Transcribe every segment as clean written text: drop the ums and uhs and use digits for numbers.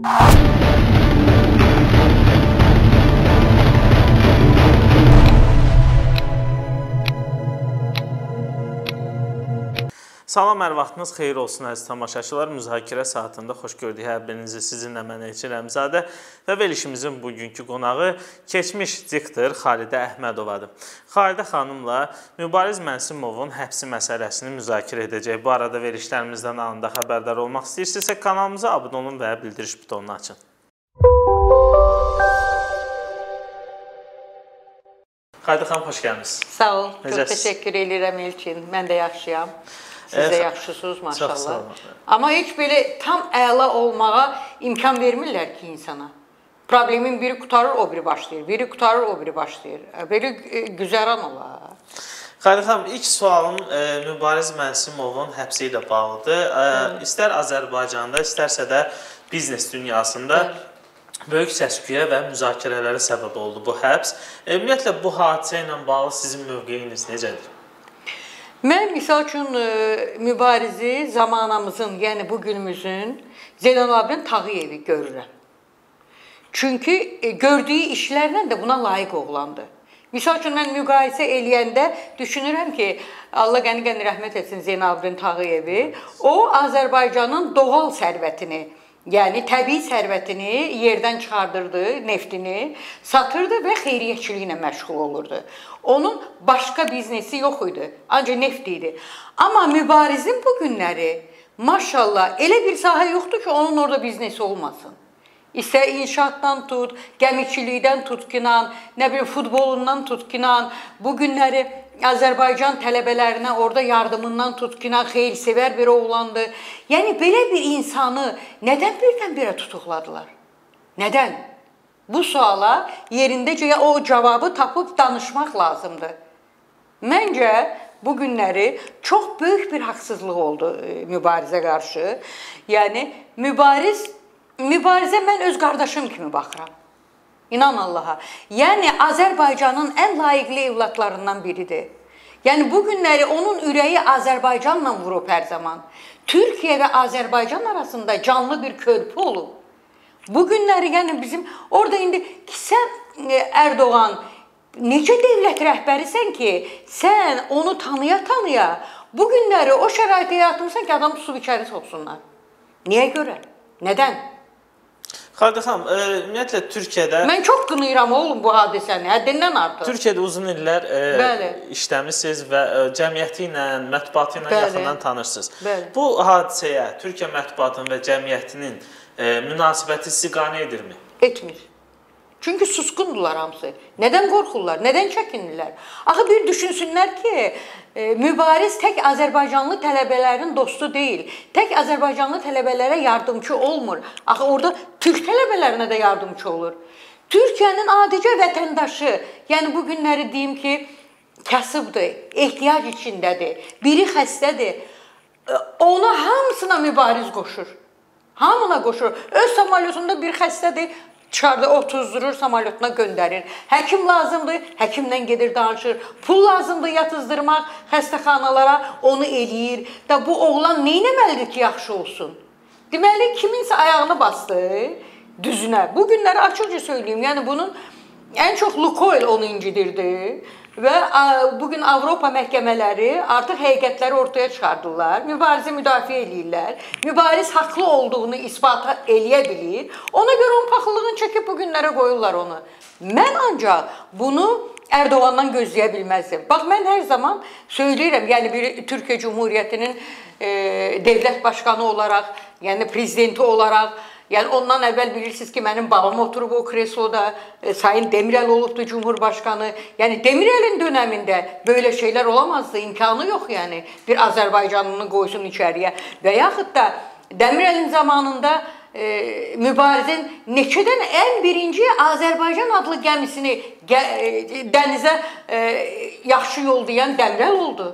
Salam, hər vaxtınız xeyir olsun əziz tamaşaçılar. Müzakirə saatında xoş gördük hər birinizi. Sizinlə mən Elçin Rəmzadə və verilişimizin bugünkü qonağı keçmiş diktor Xalidə Əhmədovadır. Xalidə xanımla Mübariz Mənsimovun həbsi məsələsini müzakirə edəcək. Bu arada verilişlərimizdən anında xəbərdar olmaq istəyirsinizsə kanalımıza abunə olun və bildiriş butonunu açın. Xalidə xanım, xoş gəlmisiniz. Sağ ol, çox təşəkkür edirəm Elçin. Mən də yaxşıyam. Siz də yaxşısınız maşallah. Amma heç belə tam əla olmağa imkan vermirlər ki insana. Problemin biri qutarır, o biri başlayır. Biri qutarır, o biri başlayır. Belə güzəran olar. Xalidə xanım, ilk sualım Mübariz Mənsimovun həbsi ilə bağlıdır. İstər Azərbaycanda, istərsə də biznes dünyasında böyük səs-küyə və müzakirələrə səbəb oldu bu həbs. Ümumiyyətlə, bu hadisə ilə bağlı sizin mövqeyiniz necədir? Mən misal üçün Mübarizi zamanımızın, yəni bugünümüzün Zeynalabdin Tağıyevi görürəm. Çünki gördüyü işlərlə də buna layiq oğlandı. Misal üçün mən müqayisə eləyəndə düşünürəm ki, Allah qəni-qəni rəhmət etsin Zeynalabdin Tağıyevi, o Azərbaycanın doğal sərvətini, yəni təbii sərvətini yerdən çıxardırdı, neftini satırdı və xeyriyyəçiliklə məşğul olurdu. Onun başqa biznesi yox idi, ancaq neft idi. Amma Mübarizin bu günləri maşallah elə bir sahə yoxdur ki, onun orada biznesi olmasın. İstər inşaatdan tut, gəmiçilikdən tutkinan, nə bilim futbolundan tutkinan, bu günləri Azərbaycan tələbələrinə orada yardımından tutkinan xeyrsevər bir oğlandı. Yəni belə bir insanı nədən birdən-birə tutuqladılar? Nədən? Bu suala yerindəcə o cavabı tapıb danışmaq lazımdır. Məncə bu günləri çox böyük bir haqsızlıq oldu Mübarizə qarşı. Yəni Mübarizə mən öz qardaşım kimi baxıram. İnan Allaha. Yəni Azərbaycanın ən layiqli evlatlarından biridir. Yəni bu günləri onun ürəyi Azərbaycanla vurub hər zaman. Türkiyə və Azərbaycan arasında canlı bir körpü olub. Bu günləri yəni bizim orada indi sən Erdoğan necə dövlət rəhbərisən ki, sən onu tanıya-tanıya bu günləri o şəraitə yaratmısan ki, adam su içəri soxsunlar. Niyə görə? Nədən? Xalidə xanım, ümumiyyətlə Türkiyədə... Mən çox qınıyıram oğlum bu hadisəni, həddindən artıq. Türkiyədə uzun illər işləmişsiniz və cəmiyyəti ilə, mətbuatı ilə yaxından tanırsınız. Bu hadisəyə Türkiyə mətbuatının və cəmiyyətinin münasibəti istiqanə edirmi? Etmir. Çünki susqundular hamısı. Nədən qorxurlar? Nədən çəkinirlər? Axı bir düşünsünlər ki, Mübariz tək Azərbaycanlı tələbələrin dostu deyil. Tək Azərbaycanlı tələbələrə yardımcı olmur. Axı orada Türk tələbələrinə də yardımcı olur. Türkiyənin adicə vətəndaşı, yəni bu günləri deyim ki, kasıbdır, ehtiyac içindədir, biri xəstədir. Ona hamısına Mübariz qoşur. Hamına qoşur. Öz samalyotunda bir xəstədir, çıxardı, otuzdurur, samalyotuna göndərir. Həkim lazımdır, həkimlə gedir, danışır. Pul lazımdır yatızdırmaq xəstəxanalara, onu eləyir. Da bu oğlan neynəməlidir ki, yaxşı olsun? Deməli, kiminsə ayağını bastı düzünə. Bu günləri açıqca söyleyeyim, yəni bunun ən çox Lukoil onu incidirdi. Və bugün Avropa məhkəmələri artıq həqiqətləri ortaya çıxardırlar. Mübarizi müdafiə edirlər. Mübariz haqlı olduğunu isbat eləyə bilir. Ona görə onun paxıllığını çəkib bu günlərə qoyurlar onu. Mən ancaq bunu Erdoğandan gözləyə bilməzdim. Bax, mən hər zaman söyləyirəm, yəni bir Türkiyə Cumhuriyyətinin dövlət başqanı olaraq, yəni prezidenti olaraq, yəni ondan əvvəl bilirsiniz ki, mənim babam oturub o kresloda, Sayın Demirel olubdu Cumhurbaşqanı. Yəni Demirelin dönəmində belə şeylər olamazdı, imkanı yox yəni. Bir Azərbaycanlını qoysun içəriyə. Və yaxud da Demirelin zamanında Mübarizin neçədən ən birinci Azərbaycan adlı gəmisini dənizə yaxşı yollayan Demirel oldu.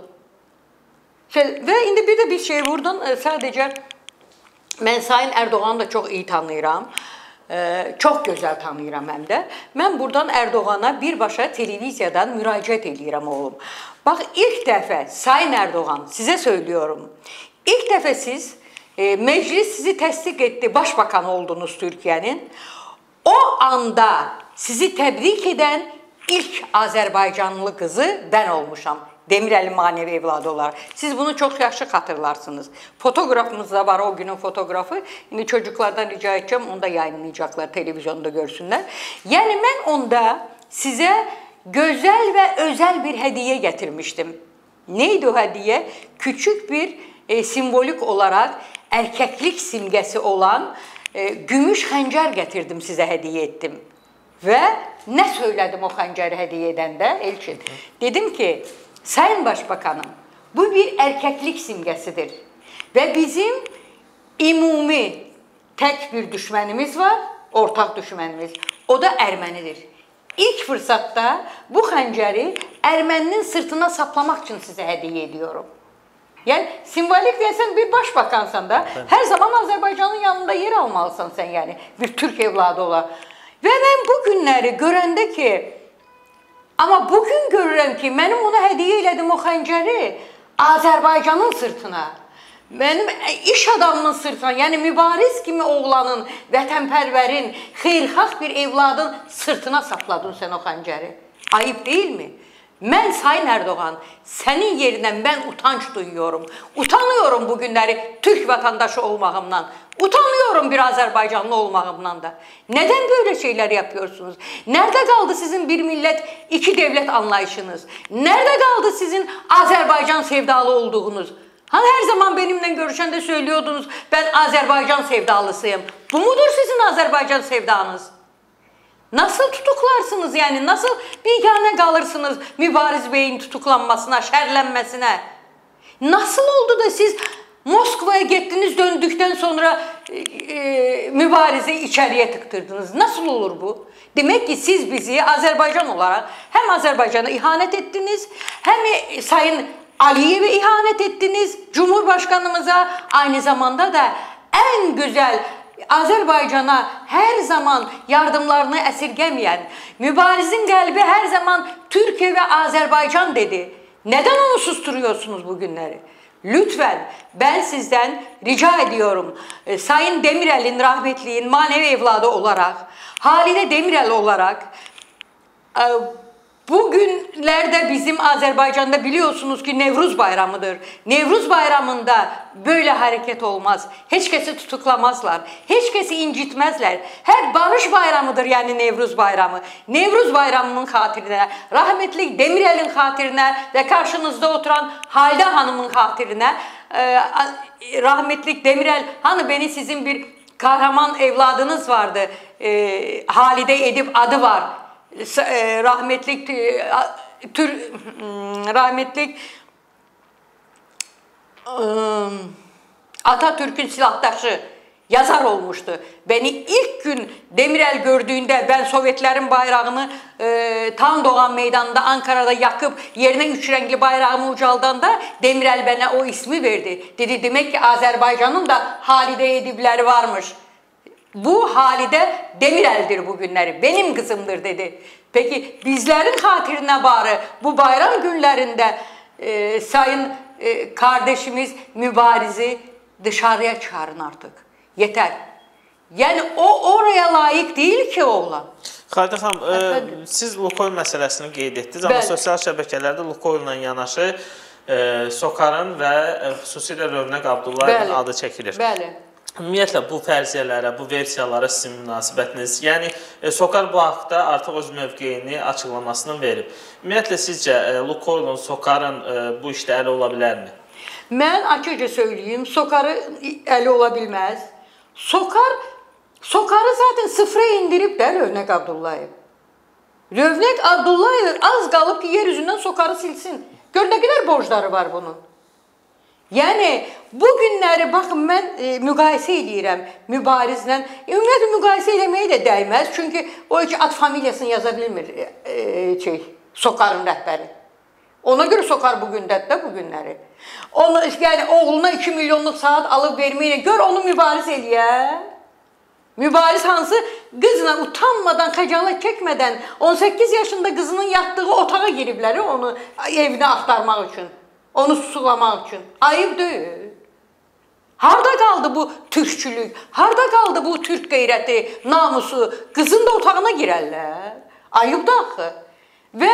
Və indi bir də bir şey buradan sadəcə mən Sayın Erdoğan'ı da çox iyi tanıyıram. Çox gözəl tanıyıram həm də. Mən buradan Erdoğan'a birbaşa televiziyadan müraciət edirəm oğlum. Bax, ilk dəfə Sayın Erdoğan, sizə söylüyorum. İlk dəfə siz Meclis sizi təsdiq etdi, başbakan oldunuz Türkiyənin. O anda sizi təbrik edən ilk Azərbaycanlı qızı mən olmuşam. Demirəlin manevi evladı olaraq. Siz bunu çox yaxşı xatırlarsınız. Fotoğrafımız da var, o günün fotoğrafı. İndi çocuklardan rica edeceğim, onu da yayınlayacaklar, televizyonda görsünlər. Yəni mən onda sizə gözəl və özəl bir hediye getirmiştim. Neydi o hediye? Küçük bir simbolik olarak erkeklik simgesi olan gümüş xəncər getirdim, size hediye ettim. Ve ne söyledim o xəncəri hediye edəndə Elçin? Dedim ki, Sayın Başbakanım, bu bir erkeklik simgesidir. Ve bizim ümumi tek bir düşmanımız var, ortak düşmanımız. O da Ermenidir. İlk fırsatta bu xəncəri Erməninin sırtına saplamak için size hediye ediyorum. Yani simbolik desen bir başbakansan da her zaman Azerbaycan'ın yanında yer almalısın sen, yani bir Türk evladı olarak. Ve ben bu günleri görəndə ki, ama bugün görürəm ki, benim ona hediye elədim o xəncəri Azerbaycan'ın sırtına. Benim iş adamının sırtına, yani mübariz kimi oğlanın, vətənpərvərin, xeyrxalq bir evladın sırtına sapladın sen o xəncəri. Ayıp değil mi? Ben Sayın Erdoğan, senin yerinden ben utanç duyuyorum. Utanıyorum bugünleri Türk vatandaşı olmağımdan. Utanıyorum bir Azerbaycanlı olmağımdan da. Neden böyle şeyler yapıyorsunuz? Nerede kaldı sizin bir millet, iki devlet anlayışınız? Nerede kaldı sizin Azerbaycan sevdalı olduğunuz? Hani her zaman benimle görüşende söylüyordunuz, ben Azerbaycan sevdalısıyım. Bu mudur sizin Azerbaycan sevdanız? Nasıl tutuklarsınız, yani nasıl bigane kalırsınız Mübariz Bey'in tutuklanmasına, şerlenmesine? Nasıl oldu da siz Moskova'ya gittiniz, döndükten sonra Mübariz'i içeriye tıktırdınız? Nasıl olur bu? Demek ki siz bizi Azerbaycan olarak hem Azerbaycan'a ihanet ettiniz, hem Sayın Aliyev'e ihanet ettiniz, Cumhurbaşkanımıza, aynı zamanda da en güzel Azerbaycan'a her zaman yardımlarını esirgemeyen, Mübariz'in kalbi her zaman Türkiye ve Azerbaycan dedi. Neden onu susturuyorsunuz bugünleri? Lütfen ben sizden rica ediyorum, Sayın Demirel'in, rahmetliğin manevi evladı olarak, Halide Demirel olarak, bugünlerde bizim Azerbaycan'da biliyorsunuz ki Nevruz Bayramı'dır. Nevruz Bayramı'nda böyle hareket olmaz. Hiç kesi tutuklamazlar. Hiç kesi incitmezler. Her barış bayramıdır yani Nevruz Bayramı. Nevruz Bayramı'nın hatirine, rahmetli Demirel'in hatirine ve karşınızda oturan Halide Hanım'ın hatirine, rahmetli Demirel, hani beni sizin bir kahraman evladınız vardı, Halide Edip adı var. Rahmetlik Atatürk'ün silahtaşı yazar olmuştu. Beni ilk gün Demirel gördüğünde, ben Sovyetlerin bayrağını Tan Doğan Meydanı'nda Ankara'da yakıp yerine üç renkli bayrağımı ucaldanda Demirel bana o ismi verdi. Dedi demek ki Azerbaycan'ın da Halide Edip'leri varmış. Bu Halide Demirel'dir bugünleri, benim kızımdır dedi. Peki bizlerin hatirine bari bu bayram günlerinde sayın kardeşimiz Mübariz'i dışarıya çağırın artık. Yeter. Yani o oraya layık değil ki oğlan. Xalidə xanım, siz Lukoil məsələsini qeyd etdiniz, amma sosial şəbəkələrdə Lukoil'la yanaşı Sokarın və xüsusilə Rövnəq Abdullayevin adı çəkilir. Bəli. Ümumiyyətlə bu fərziyyələrə, bu versiyalara sizin münasibətiniz, yəni Sokar bu haqda artıq öz mövqeyini, açıqlamasını verib. Ümumiyyətlə sizcə Lukoil'un, Sokarın bu işdə əli ola bilərmi? Mən açıqca söyleyeyim, Sokarı əli ola bilməz. Sokarı zaten sıfıra indirib də Rövnəq Abdullayev. Rövnəq Abdullayev az qalıb ki, yeryüzündən Sokarı silsin. Gör nə qədər borcları var bunun. Yani bugünləri baxın mən müqayisə edirəm Mübarizlə. Ümumiyyətlə müqayisə eləməyə də dəymez. Çünki o iki ad familiyasını yaza bilmir Sokarın rəhbəri. Ona göre Sokar bugündədir də bugünləri. Yani oğluna 2 milyonluq saat alıb verməyə gör onu mübariz eləyə. Mübariz hansı kızla utanmadan, xəcalət çəkmədən 18 yaşında kızının yattığı otağa giriblər onu evine aktarmaq üçün. Onu susulamaq üçün. Ayıp değil. Harda qaldı bu türkçülük? Harda qaldı bu türk qeyrəti, namusu? Qızın da otağına girərlər. Ayıbdır axı. Və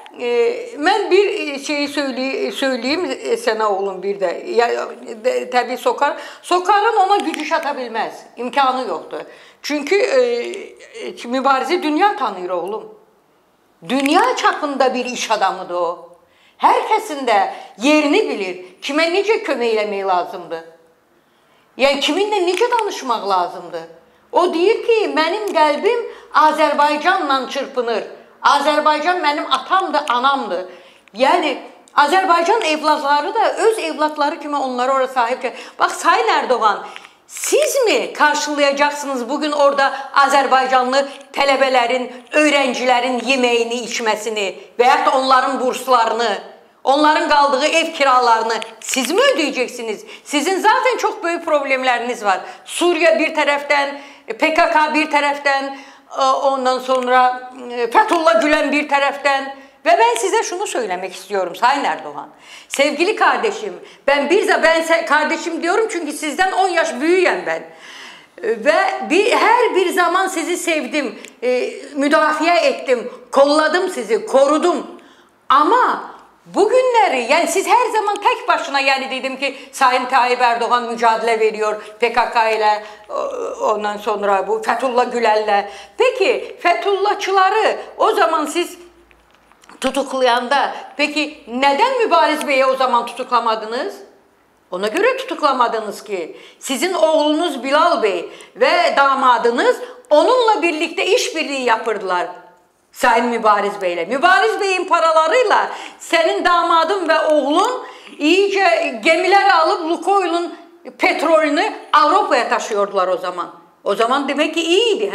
mən bir şeyi söyleyeyim sənə oğlum bir də. Təbii Sokarın ona gücü çata bilməz. İmkanı yoxdur. Çünki mübarizi dünya tanıyır oğlum. Dünya çapında bir iş adamıdır o. Hər kəsin də yerini bilir. Kimə necə kömək eləmək lazımdır? Yəni kiminlə necə danışmaq lazımdır? O deyir ki, mənim qəlbim Azərbaycanla çırpınır. Azərbaycan mənim atamdır, anamdır. Yəni Azərbaycan evladları da öz evladları kimi onlara oraya sahib. Bax Sayın Erdoğan, siz mi karşılayacaqsınız bugün orada Azərbaycanlı tələbələrin, öğrencilərin yeməyini, içməsini və ya da onların burslarını, onların qaldığı ev kiralarını siz mi ödəyəcəksiniz? Sizin zaten çok büyük problemleriniz var. Suriye bir tərəfdən, PKK bir tərəfdən, ondan sonra Fethullah Gülen bir tərəfdən. Ve ben size şunu söylemek istiyorum Sayın Erdoğan. Sevgili kardeşim, ben kardeşim diyorum çünkü sizden 10 yaş büyüğüm ben. Ve her bir zaman sizi sevdim, müdafaa ettim, kolladım sizi, korudum. Ama bugünleri, yani siz her zaman tek başına, yani dedim ki Sayın Tayyip Erdoğan mücadele veriyor PKK ile, ondan sonra bu Fethullah Gülen'le. Peki Fethullahçıları o zaman siz tutuklayanda, peki neden Mübariz Bey'i o zaman tutuklamadınız? Ona göre tutuklamadınız ki sizin oğlunuz Bilal Bey ve damadınız onunla birlikte işbirliği yapırdılar Sayın Mübariz Bey'le. Mübariz Bey'in paralarıyla senin damadın ve oğlun iyice gemiler alıp Lukoil'in petrolünü Avrupa'ya taşıyordular o zaman. O zaman demek ki iyiydi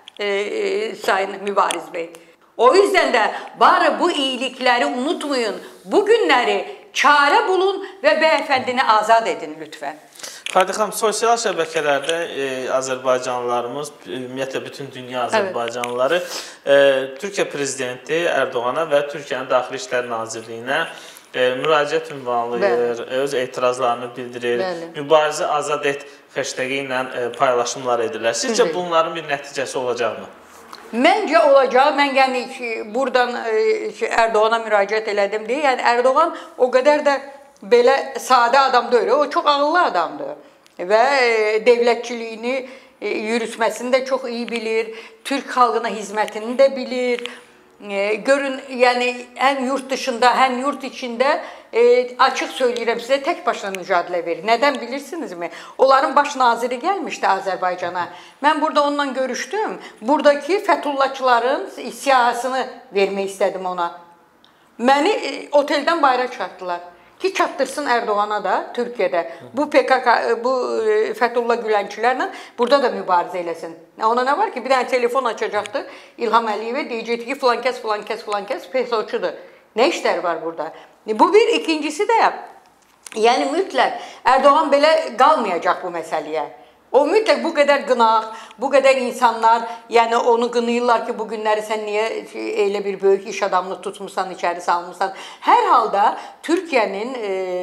Sayın Mübariz Bey. O yüzden de bari bu iyilikleri unutmayın. Bugünleri çare bulun ve beyefendini azad edin lütfen. Fərdi xanım, sosial şəbəkələrdə Azərbaycanlılarımız, ümumiyyətlə bütün dünya Azərbaycanlıları Türkiyə prezidenti Erdoğana və Türkiyənin Daxili İşlər Nazirliyinə müraciət ünvanlayır, öz etirazlarını bildirir, mübarizə azad et hashtagı ilə paylaşımlar edirlər. Sizcə bunların bir nəticəsi olacaqmı? Məncə olacaq. Mən yəni buradan Erdoğan'a müraciət elədim deyə. Yəni Erdoğan o qədər də belə sadə adam deyil. O çox ağıllı adamdır və devlətçiliyini yürütməsini də çox iyi bilir. Türk xalqına hizmətini də bilir. Görün, yani hem yurt dışında hem yurt içinde açık söyleyeyim size, tek başına mücadele verir. Neden bilirsiniz mi? Onların baş naziri gelmişti Azerbaycan'a. Ben burada onunla görüştüm. Buradaki Fethullahçıların siyahısını vermeyi istedim ona. Beni otelden bayrağa çıkarttılar. Ki çattırsın Erdoğan'a da Türkiye'de. Bu PKK, bu Fethullah Gülençilerle burada da mübarize eylesin. Ona ne var ki? Bir tane telefon açacaktı İlham Aliyev'e, diyecekti ki falan kes PSO'çudur. Ne işler var burada? Bu bir. İkincisi de yani mütlak Erdoğan böyle kalmayacak bu meseleye. O mütlak bu kadar gınaq, bu kadar insanlar yani onu gınıyırlar ki bugünleri sen niye öyle bir büyük iş adamını tutmuşsan, içeri salmışsan. Her halde Türkiye'nin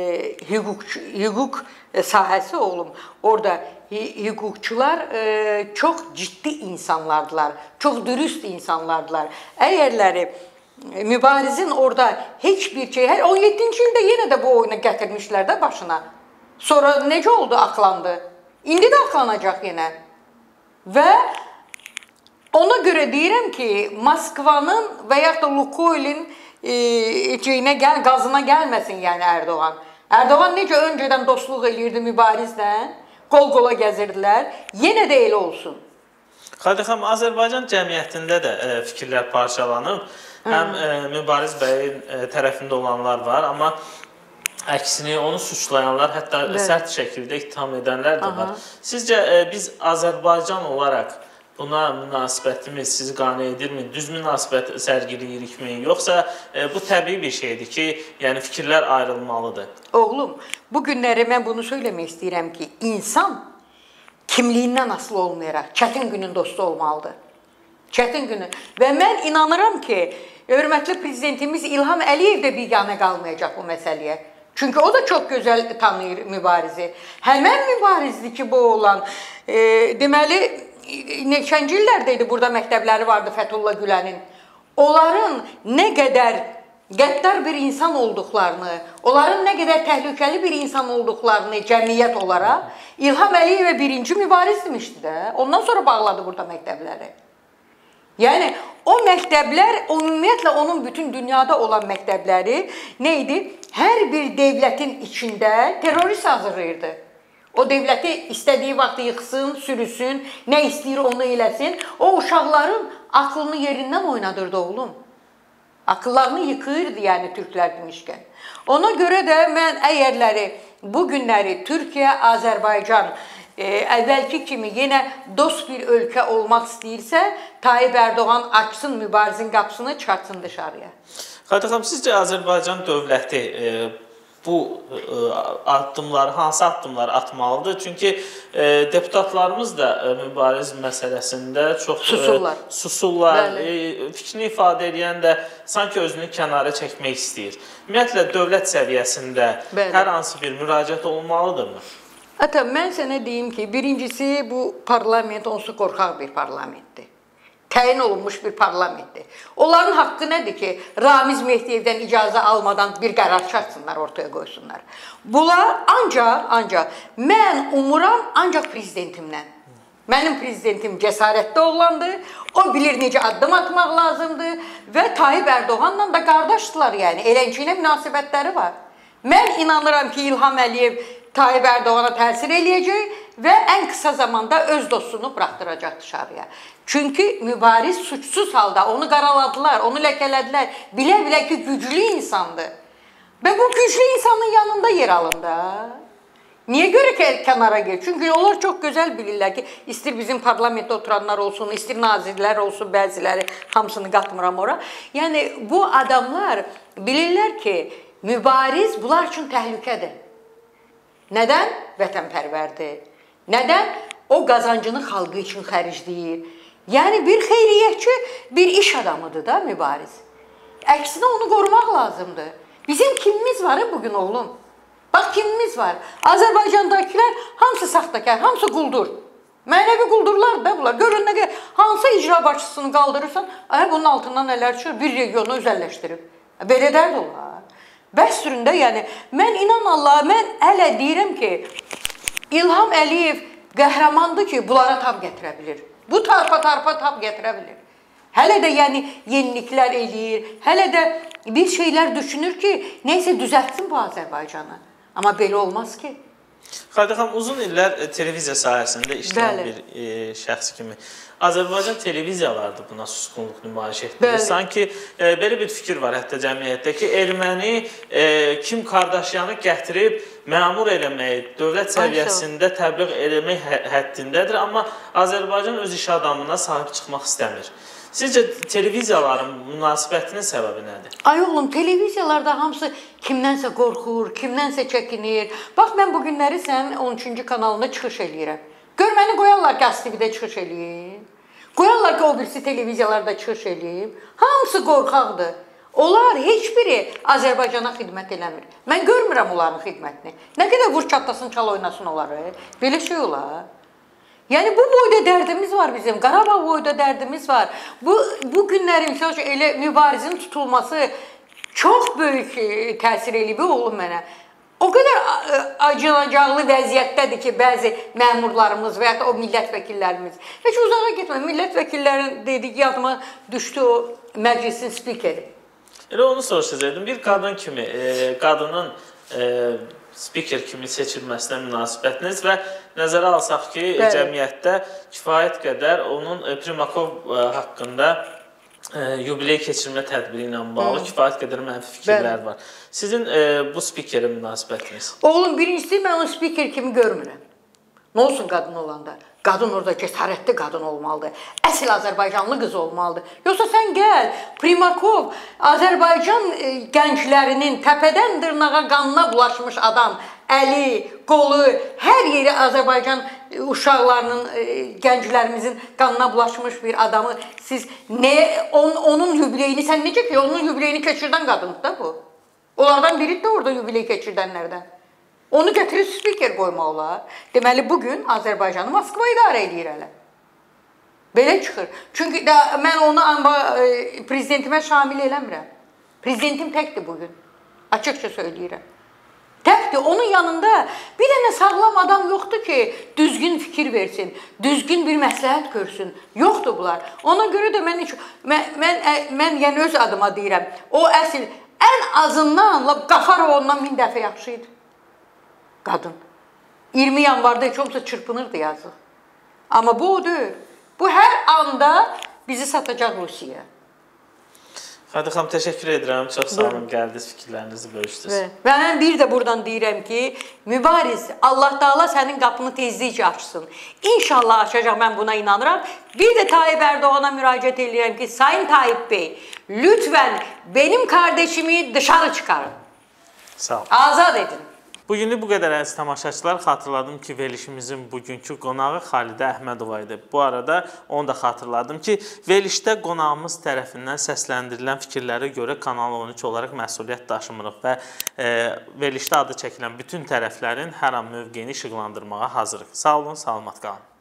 hukuk sahası oğlum. Orada hukukçular çok ciddi insanlardılar, çok dürüst insanlardılar. Eğerleri mübarizin orada hiçbir şey, her 17. yılda yine de bu oyunu getirmişler de başına. Sonra necə oldu, aklandı. İndi de aklanacak yine. Ve ona göre diyelim ki Moskva'nın veya da Lukoil'in gazına gelmesin yani Erdoğan. Erdoğan necə önceden dostluq eləyirdi mübarizlə, qol qola gəzirdiler. Yine de elə olsun. Xadi xanım, Azərbaycan cəmiyyətində də fikirlər parçalanıb. Həm Mübariz bəyin tərəfində olanlar var, amma əksini onu suçlayanlar, hətta sərt şəkildə ittiham edənlər də var. Sizcə biz Azərbaycan olaraq buna münasibətimiz sizi qane edirmi? Düz münasibət sərgiləyirikmi? Yoxsa bu təbii bir şeydir ki, yəni fikirlər ayrılmalıdır? Oğlum, bu günləri mən bunu söyləmək istəyirəm ki, insan kimliyindən asılı olmayaraq çətin günün dostu olmalıdır. Çətin günü. Və mən inanıram ki, hörmətli prezidentimiz İlham Əliyev də biganə qalmayacaq bu məsələyə. Çünki o da çox gözəl tanıyır mübarizi. Həmən mübarizdir ki, bu olan. Deməli, neçənci illərdə idi burada məktəbləri vardı Fəthullah Gülənin. Onların nə qədər qəddar bir insan olduqlarını, onların nə qədər təhlükəli bir insan olduqlarını cəmiyyət olaraq İlham Əliyevə birinci mübariz demişdi də. Ondan sonra bağladı burada məktəbləri. Yəni, o məktəblər, ümumiyyətlə onun bütün dünyada olan məktəbləri nə idi? Hər bir devlətin içində terörist hazırlayırdı. O devləti istədiyi vaxt yıxsın, sürüsün, nə istəyir onu eləsin. O uşaqların aklını yerindən oynadırdı oğlum. Akıllarını yıkırdı yəni türklər demişkən. Ona görə də mən əgərləri, bu günləri Türkiyə, Azərbaycan əvvəlki kimi yenə dost bir ölkə olmaq istəyirsə, Tayyip Erdoğan açsın mübarizin qapısını, çıxartsın dışarıya. Xatirə xanım, sizcə Azərbaycan dövləti bu addımları, hansı addımları atmalıdır? Çünki deputatlarımız da mübariz məsələsində çox susurlar. Fikrini ifadə edən də sanki özünü kənara çəkmək istəyir. Ümumiyyətlə, dövlət səviyyəsində hər hansı bir müraciət olmalıdırmı? Ata, mən sənə deyim ki, birincisi bu parlament onsuz qorxaq bir parlamentdir. Təyin olunmuş bir parlamentdir. Onların haqqı nədir ki, Ramiz Mehdiyevdən icazə almadan bir qərar çıxartsınlar, ortaya qoysunlar. Bunlar ancaq mən umuram ancaq prezidentimdən. Mənim prezidentim cəsarətli oğlandır, o bilir necə addım atmaq lazımdır və Tayyip Erdoğanla da qardaşdılar, yəni elənciyinə münasibətləri var. Mən inanıram ki, İlham Əliyev Tayyip Erdoğan'a təsir eləyəcək və ən qısa zamanda öz dostunu buraxdıracaq dışarıya. Çünki mübariz suçsuz halda onu qaraladılar, onu ləkələdilər. Bilə-bilə ki, güclü insandır. Və bu güclü insanın yanında yer alında. Niyə görə ki, kənara gel? Çünki onlar çox gözəl bilirlər ki, istir bizim parlamentdə oturanlar olsun, istir nazirlər olsun, bəziləri, hamısını qatmıram ora. Yəni, bu adamlar bilirlər ki, mübariz bunlar üçün təhlükədir. Nədən? Vətənpərvərdir. Nədən? O qazancını xalqı üçün xərcləyir. Yəni, bir xeyriyyətçi, bir iş adamıdır da mübariz. Əksinə onu qorumaq lazımdır. Bizim kimimiz var bugün oğlum? Bax, kimimiz var? Azərbaycandakilər hamısı saxtakar, hamısı quldur. Mənəvi quldurlar da bunlar. Görün nə qədər, hansı icra başçısını qaldırırsan, bunun altından nələr çıxır, bir regionu özəlləşdirib. Belə dərd olar. Bəs süründə, yəni, mən inan Allaha, mən hələ deyirəm ki, İlham Əliyev qəhrəmandır ki, bunlara tab gətirə bilir. Bu tarpa tab gətirə bilir. Hələ də, yəni, yeniliklər eləyir, hələ də bir şeylər düşünür ki, neysə düzəltsin bu Azərbaycanı. Amma belə olmaz ki. Xatirə xanım, uzun illər televiziya sahəsində işləyən bir şəxs kimi Azərbaycan televiziyaları da buna susqunluq nümayiş etdirir. Sanki belə bir fikir var hətta cəmiyyətdə ki, erməni Kim Kardashianı gətirib məmur eləmək, dövlət səviyyəsində təbliğ eləmək həddindədir, amma Azərbaycan öz iş adamına sahib çıxmaq istəmir. Sizcə televiziyaların münasibətinin səbəbi nədir? Ay oğlum, televiziyalarda hamısı kimdənsə qorxur, kimdənsə çəkinir. Bax, mən bu günləri sənin 13-cü kanalında çıxış eləyirəm. Gör, məni qoyarlar ki, ASTV-də çıxış eləyim. Qoyarlar ki, o birisi televiziyalarda çıxış eləyim. Hamısı qorxaqdır. Onlar heç biri Azərbaycana xidmət eləmir. Mən görmürəm onların xidmətini. Nə qədər vur çatlasın, çal oynasın onları. Belə şey olar. Yəni, bu boyda dərdimiz var bizim, Qarabağ boyda dərdimiz var. Bu günlərin elə mübarizin tutulması çox böyük təsir eləyib oğlum mənə. O qədər acınacaqlı vəziyyətdədir ki, bəzi məmurlarımız və ya da o millət vəkillərimiz. Heç uzağa getmə, millət vəkillərin dedik, yadıma düşdü o məclisin spikeri. Elə onu soruşacaqdım. Bir qadın kimi, qadının spiker kimi seçilməsinə münasibətiniz və nəzərə alsaq ki, cəmiyyətdə kifayət qədər onun Primakov haqqında yubiley keçirmə tədbiri ilə bağlı kifayət qədər mənfi fikirlər var. Sizin bu spikerə münasibətiniz? Oğlum, birincisi mən onu spiker kimi görmürəm. Nə olsun qadın olanda? Qadın orada cəsarətli qadın olmalıdır. Əsl Azərbaycanlı qız olmalıdır. Yoxsa sən gəl, Primakov, Azərbaycan gənclərinin təpədən dırnağa qanına bulaşmış adam, əli, qolu, hər yeri Azərbaycan uşaqlarının, gənclərimizin qanına bulaşmış bir adamı siz onun yubileyini, sən necə ki, onun yubileyini keçirdən qadındır da bu. Onlardan biri də orada yubiley keçirdənlərdən. Onu gətirib spiker qoymaq olar. Deməli, bugün Azərbaycanı Moskva idarə edir hələ. Belə çıxır. Çünki mən onu prezidentimə şamil eləmirəm. Prezidentim təkdir bugün. Açıqca söyləyirəm. Təkdir. Onun yanında bir dənə sağlam adam yoxdur ki, düzgün fikir versin, düzgün bir məsləhət görsün. Yoxdur bunlar. Ona görə də mən yəni öz adıma deyirəm. O əsl ən azından Qafarov ondan 1000 dəfə yaxşı idi. Qadın. 20 yanvarda heç olmasa çırpınırdı yazıq. Amma bu o deyil. Bu hər anda bizi satacaq Rusiyaya. Xadiq xanım, təşəkkür edirəm. Çox sağ olun, gəldiniz, fikirlərinizi bölüşdünüz. Və mən bir də buradan deyirəm ki, mübariz, Allah Taala sənin qapını tezlikcə açsın. İnşallah açacaq, mən buna inanıram. Bir də Tayyip Erdoğan'a müraciət edirəm ki, Sayın Tayyip Bey, lütfen benim kardeşimi dışarı çıkarın. Sağ olun. Azad edin. Bugünlük bu qədər əziz tamaşaçılar. Xatırladım ki, verilişimizin bugünkü qonağı Xalidə Əhmədova idi. Bu arada onu da xatırladım ki, verilişdə qonağımız tərəfindən səsləndirilən fikirlərə görə Kanal 13 olaraq məsuliyyət daşımırıq və verilişdə adı çəkilən bütün tərəflərin hər an mövqeyini işıqlandırmağa hazırıq. Sağ olun, salamat qalın.